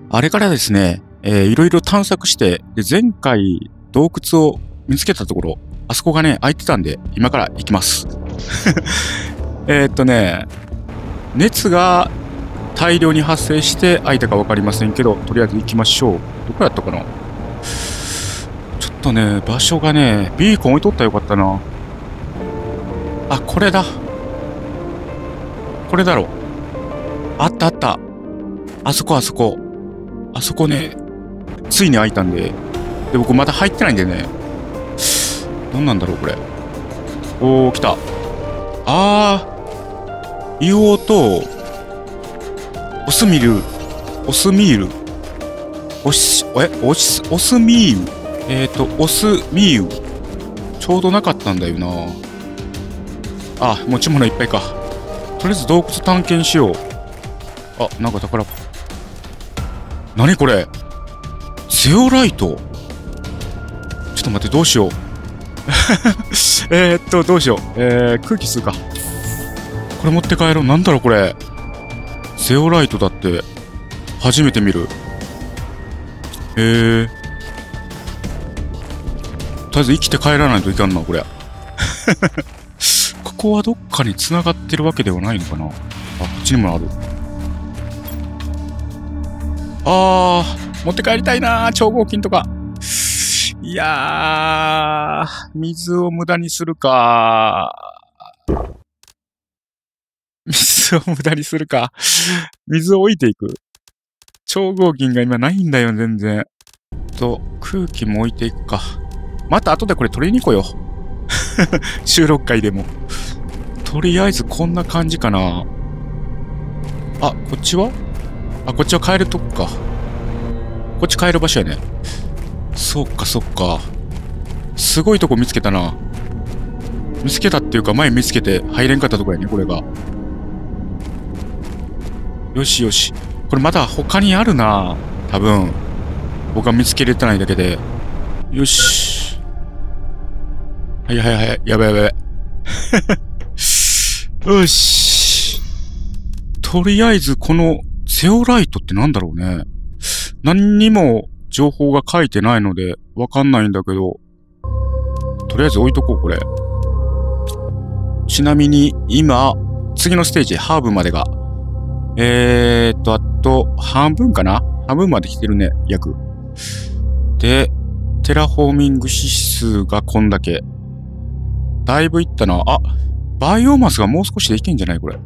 あれからですね、いろいろ探索して、で、前回洞窟を見つけたところ、あそこがね、開いてたんで、今から行きます。熱が大量に発生して開いたか分かりませんけど、とりあえず行きましょう。どこやったかな？ちょっとね、場所がね、ビーコン置いとったらよかったな。あ、これだ。これだろ。あったあった。あそこあそこ。あそこね、ついに開いたんで。で、僕まだ入ってないんでね。何なんだろう、これ。おー、来た。硫黄と、オスミール。オスミール。オスミール。オスミール。ちょうどなかったんだよな。あ、持ち物いっぱいか。とりあえず洞窟探検しよう。あ、なんか宝。何これ？ゼオライト。ちょっと待って、どうしよう。どうしよう。空気吸うか。これ持って帰ろう。なんだろう、これ。ゼオライトだって、初めて見る。とりあえず生きて帰らないといかんな、これ。ここはどっかに繋がってるわけではないのかな。あ、こっちにもある。持って帰りたいな、超合金とか。いやー、水を無駄にするか。水を無駄にするか。水を置いていく。超合金が今ないんだよ、全然。空気も置いていくか。また後でこれ取りに来よう。収録会でも。とりあえずこんな感じかな。あ、こっちは？あ、こっちは帰るとこか。こっち帰る場所やね。そっかそっか。すごいとこ見つけたな。見つけたっていうか前見つけて入れんかったとこやね、これが。よしよし。これまだ他にあるな。多分。僕は見つけれてないだけで。よし。はい。やばい。よし。とりあえずこのゼオライトってなんだろうね。何にも情報が書いてないのでわかんないんだけど、とりあえず置いとこう、これ。ちなみに今、次のステージ、ハーブまでが、あと半分かな？半分まで来てるね、約。で、テラフォーミング指数がこんだけ。だいぶいったな。あ、バイオマスがもう少しでいけんじゃないこれ。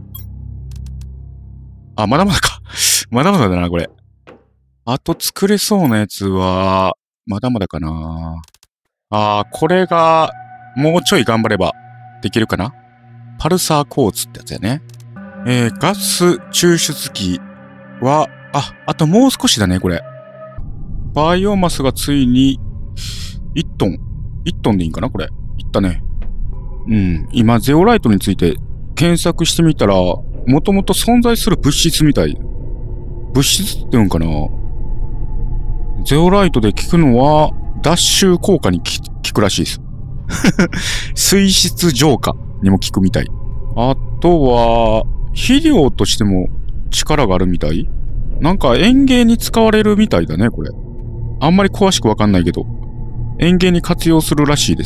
あ、まだまだか。まだまだだな、これ。あと作れそうなやつは、まだまだかな。これが、もうちょい頑張れば、できるかな。パルサーコーツってやつやね。ガス抽出機は、あともう少しだね、これ。バイオマスがついに、1トン。1トンでいいんかなこれ。いったね。うん。今、ゼオライトについて検索してみたら、もともと存在する物質みたい。物質って言うんかな？ゼオライトで効くのは、脱臭効果に効くらしいです。水質浄化にも効くみたい。あとは、肥料としても力があるみたい？なんか園芸に使われるみたいだね、これ。あんまり詳しくわかんないけど、園芸に活用するらしいです。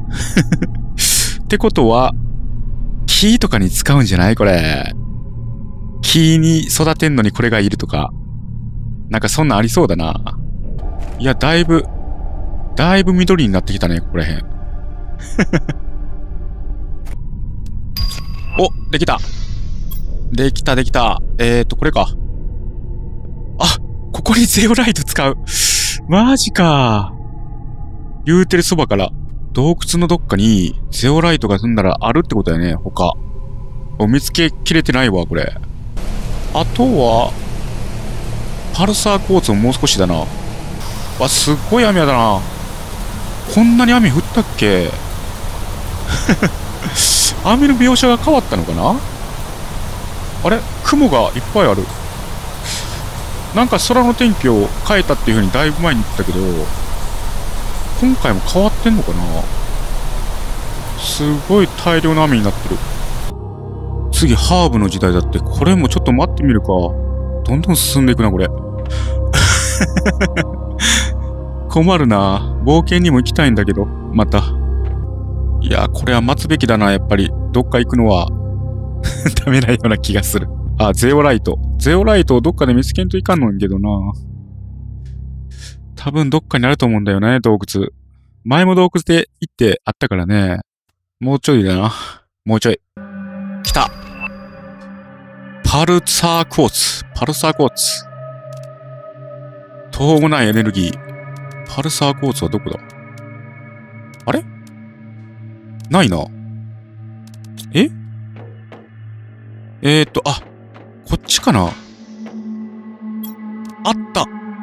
ってことは、木とかに使うんじゃないこれ。木に育てんのにこれがいるとか。なんかそんなんありそうだな。いや、だいぶ緑になってきたね、ここらへん。お、できた。できた。これか。あ、ここにゼオライト使う。マジか。言うてるそばから洞窟のどっかにゼオライトが済んだらあるってことやね、他。見つけきれてないわ、これ。あとは、パルサーコーツももう少しだな。わ、すっごい雨やだな。こんなに雨降ったっけ？雨の描写が変わったのかな？あれ？雲がいっぱいある。なんか空の天気を変えたっていう風にだいぶ前に言ってたけど、今回も変わってんのかな？すごい大量の雨になってる。次、ハーブの時代だって、これもちょっと待ってみるか。どんどん進んでいくな、これ。 困るな。冒険にも行きたいんだけど、また。いや、これは待つべきだな、やっぱり。どっか行くのはダメなような気がする。あ、ゼオライト。ゼオライトをどっかで見つけんといかんのんけどな。多分どっかにあると思うんだよね、洞窟。前も洞窟で行ってあったからね。もうちょいだな。もうちょい。来た。パルサークォーツ。パルサークォーツ。途方もないエネルギー。パルサークォーツはどこだ？あれ？ないな。え？あ、こっちかな？あった。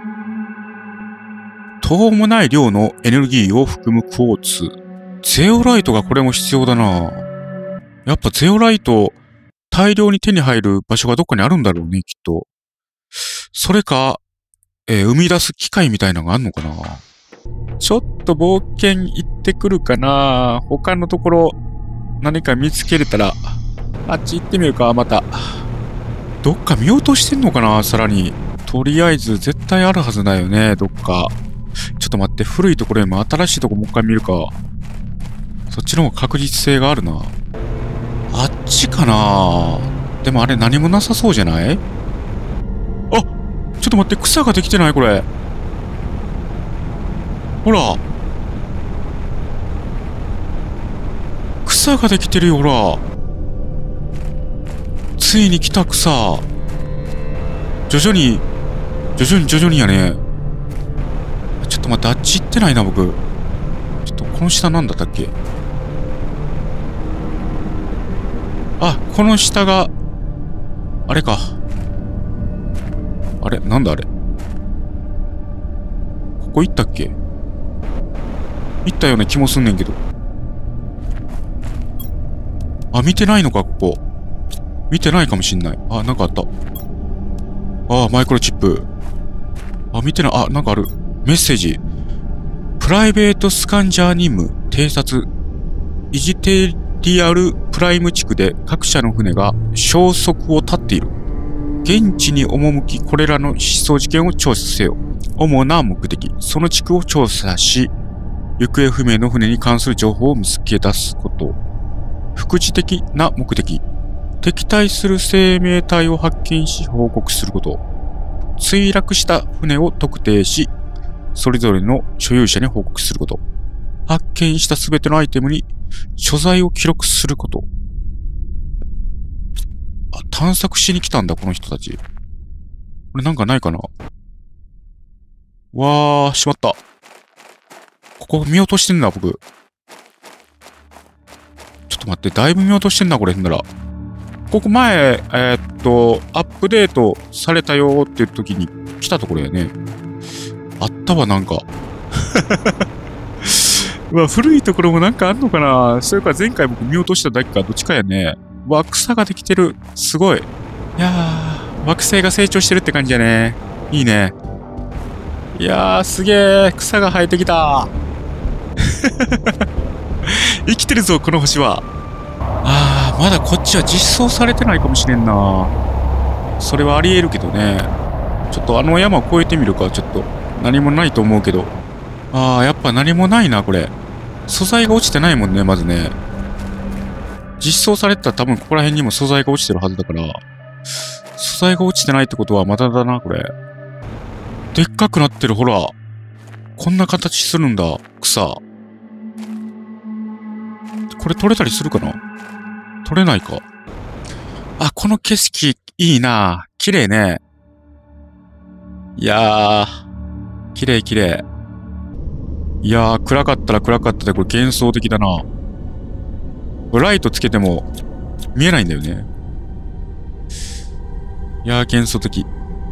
途方もない量のエネルギーを含むクォーツ。ゼオライトがこれも必要だな。やっぱゼオライト、大量に手に入る場所がどっかにあるんだろうね、きっと。それか、生み出す機械みたいなのがあんのかな。ちょっと冒険行ってくるかな。他のところ、何か見つけれたら、あっち行ってみるか、また。どっか見落としてんのかな、さらに。とりあえず、絶対あるはずだよね、どっか。ちょっと待って、古いところよりも新しいとこもう一回見るか。そっちの方が確実性があるな。あっちかな。でもあれ何もなさそうじゃない？あ、ちょっと待って、草ができてない、これ。ほら。草ができてるよ、ほら。ついに来た草。徐々にやね。ちょっと待って、あっち行ってないな、僕。ちょっと、この下なんだったっけ？あ、この下が、あれか。あれなんだあれ。ここ行ったっけ？行ったような気もすんねんけど。あ、見てないのか、ここ。見てないかもしんない。あ、なんかあった。あ、マイクロチップ。あ、見てない。あ、なんかある。メッセージ。プライベートスカンジャー任務、偵察。イジテリアルプライム地区で各社の船が消息を絶っている。現地に赴き、これらの失踪事件を調査せよ。主な目的、その地区を調査し、行方不明の船に関する情報を見つけ出すこと。副次的な目的、敵対する生命体を発見し報告すること。墜落した船を特定し、それぞれの所有者に報告すること。発見したすべてのアイテムに所在を記録すること。あ、探索しに来たんだ、この人たち。これなんかないかな？わー、しまった。ここ見落としてんな、僕。ちょっと待って、だいぶ見落としてんな、これ、んなら。ここ前、アップデートされたよーっていう時に来たところやね。あったわ、なんか。うわ、古いところもなんかあんのかな。それから前回僕見落としただけか、どっちかやね。うわ、草ができてる。すごい。いやー、惑星が成長してるって感じやね。いいね。いやー、すげー。草が生えてきた。生きてるぞ、この星は。あー、まだこっちは実装されてないかもしれんな。それはあり得るけどね。ちょっとあの山を越えてみるか、ちょっと。何もないと思うけど。あー、やっぱ何もないな、これ。素材が落ちてないもんね、まずね。実装されてたら多分ここら辺にも素材が落ちてるはずだから。素材が落ちてないってことはまだだな、これ。でっかくなってる、ほら。こんな形するんだ、草。これ取れたりするかな？取れないか。あ、この景色いいな。綺麗ね。いやー、綺麗綺麗。いやー、暗かったら暗かったで、これ幻想的だな。これライトつけても見えないんだよね。いやー、幻想的。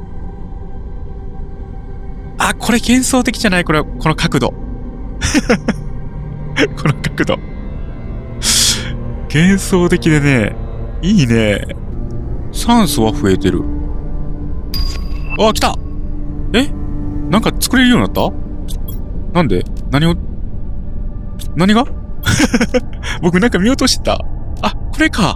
あ、これ幻想的じゃない？これ、この角度。この角度。幻想的でね、いいね。酸素は増えてる。あ、来た！え？なんか作れるようになった？なんで？何が僕なんか見落としてた。あ、これか。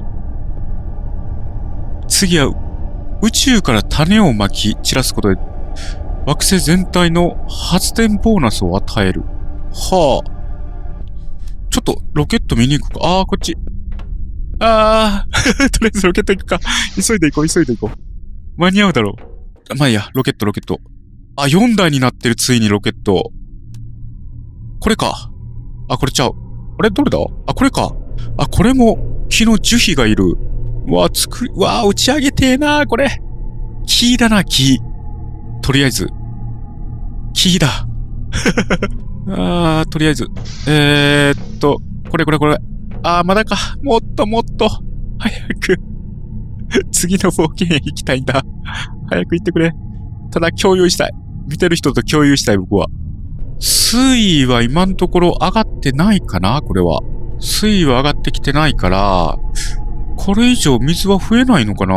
次は宇宙から種をまき散らすことで惑星全体の発電ボーナスを与える。はあ。ちょっとロケット見に行くか。ああ、こっち。ああ、とりあえずロケット行くか。急いで行こう、急いで行こう。間に合うだろう。まあいいや、ロケット。あ、4台になってる、ついにロケット。これか。あ、これちゃう。あれどれだ？あ、これか。あ、これも木の樹皮がいる。うわ、打ち上げてえな、これ。木だな、木。とりあえず。木だ。とりあえず。これ。あー、まだか。もっと。早く。次の冒険へ行きたいんだ。早く行ってくれ。ただ共有したい。見てる人と共有したい、僕は。水位は今のところ上がってないかな、これは。水位は上がってきてないから、これ以上水は増えないのかな。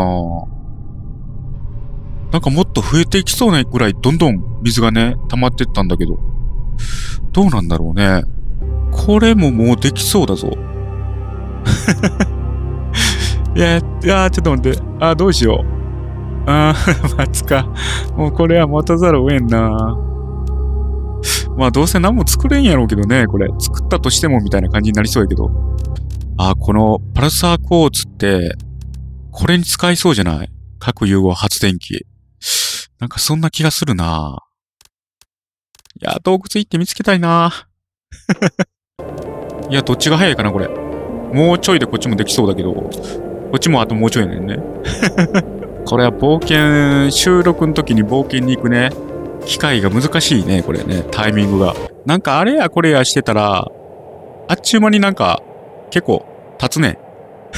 なんかもっと増えていきそうなぐらいどんどん水がね、溜まってったんだけど。どうなんだろうね。これももうできそうだぞ。いや、ちょっと待って。どうしよう。待つか。もうこれは待たざるを得んな。まあどうせ何も作れんやろうけどね、これ。作ったとしてもみたいな感じになりそうやけど。このパルサークォーツって、これに使いそうじゃない？核融合発電機。なんかそんな気がするな。いや、洞窟行って見つけたいな。いや、どっちが早いかな、これ。もうちょいでこっちもできそうだけど、こっちもあともうちょいねんね。これは冒険、収録の時に冒険に行くね。機会が難しいね、これね、タイミングが。なんかあれやこれやしてたら、あっちゅう間になんか、結構、経つね。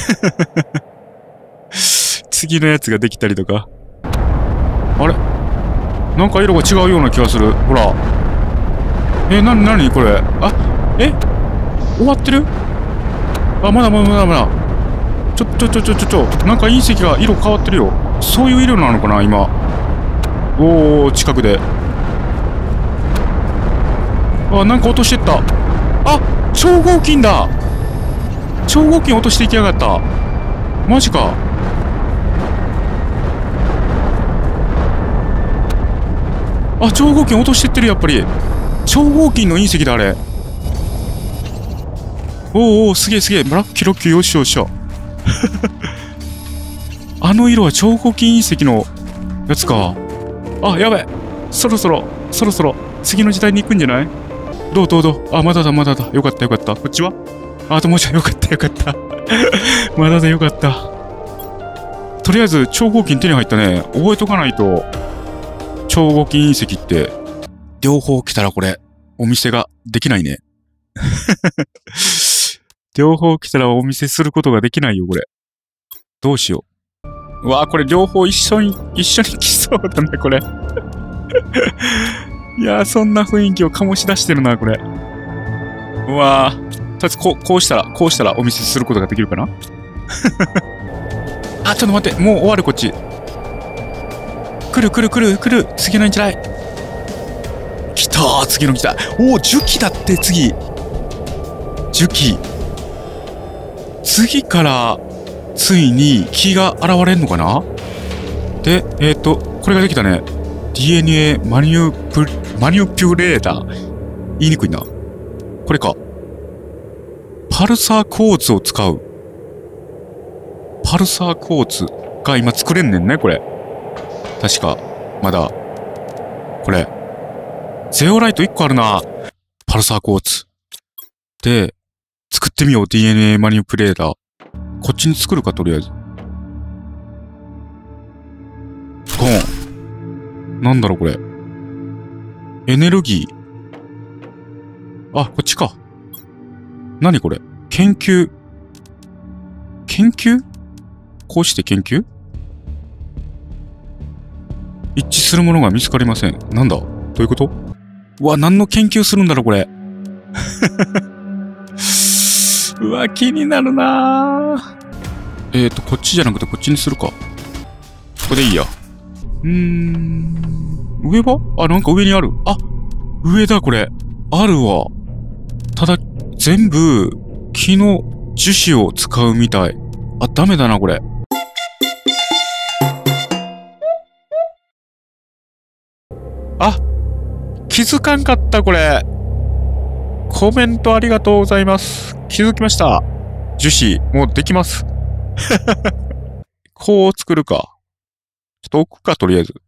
次のやつができたりとか。あれ？なんか色が違うような気がする。ほら。なにこれ。終わってる？まだ。ちょ。なんか隕石が色変わってるよ。そういう色なのかな、今。おー、近くで。なんか落としてった。超合金だ。超合金落としていきやがった。マジか。超合金落としてってる、やっぱり。超合金の隕石だ、あれ。おー、すげえ。ラッキー、よっしゃ。あの色は超合金隕石のやつか。やべ。そろそろ、次の時代に行くんじゃない？どう？まだだ。よかった。こっちは？あともうちょい、よかった。まだだ、よかった。とりあえず、超合金手に入ったね。覚えとかないと、超合金隕石って、両方来たらこれ、お店ができないね。両方来たらお見せすることができないよ、これ。どうしよう。これ両方一緒に来そうだね、これ。いやー、そんな雰囲気を醸し出してるな、これ。とりあえずこうしたらお見せすることができるかな。ちょっと待って、もう終わる、こっち。来る。次のんじゃない。来たー、次の来た。樹気だって、次。樹気。次から、ついに木が現れんのかな。で、これができたね。DNA マニュピュレーター。言いにくいな。これか。パルサークォーツを使う。パルサークォーツが今作れんねんね、これ。確か。まだ。これ。ゼオライト1個あるな。パルサークォーツ。で、作ってみよう。DNA マニピュレーター。こっちに作るか、とりあえず。ゴン。なんだろう、これ。エネルギー。こっちか。何これ。研究こうして研究？一致するものが見つかりません。なんだ？どういうこと？何の研究するんだろう、これ。気になるなぁ。こっちじゃなくてこっちにするか。ここでいいや。上は？なんか上にある。上だ、これ。あるわ。ただ、全部、木の樹脂を使うみたい。ダメだな、これ。 あ、気づかんかった、これ。コメントありがとうございます。気づきました。樹脂、もうできます。こう作るか。ちょっと置くか、とりあえず。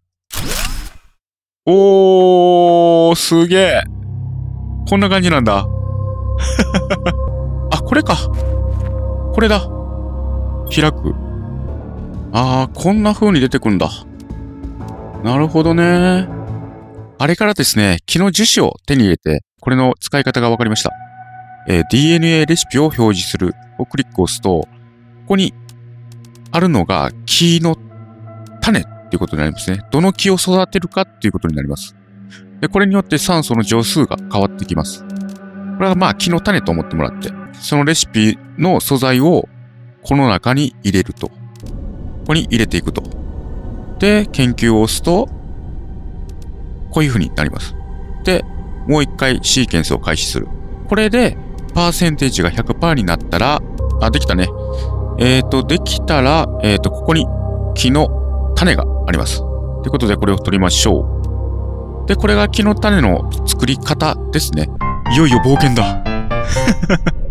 おー、すげえ。こんな感じなんだ。あ、これか。これだ。開く。あー、こんな風に出てくんだ。なるほどね。あれからですね、昨日樹脂を手に入れて、これの使い方が分かりました。DNA レシピを表示するをクリックを押すと、ここにあるのが木の種っていうことになりますね。どの木を育てるかっていうことになります。で、これによって酸素の浄数が変わってきます。これはまあ木の種と思ってもらって、そのレシピの素材をこの中に入れると。ここに入れていくと。で、研究を押すと、こういう風になります。で、もう一回シーケンスを開始する。これで、パーセンテージが 100% になったら、あ、できたね。できたら、ここに木の種があります。ということで、これを取りましょう。で、これが木の種の作り方ですね。いよいよ冒険だ。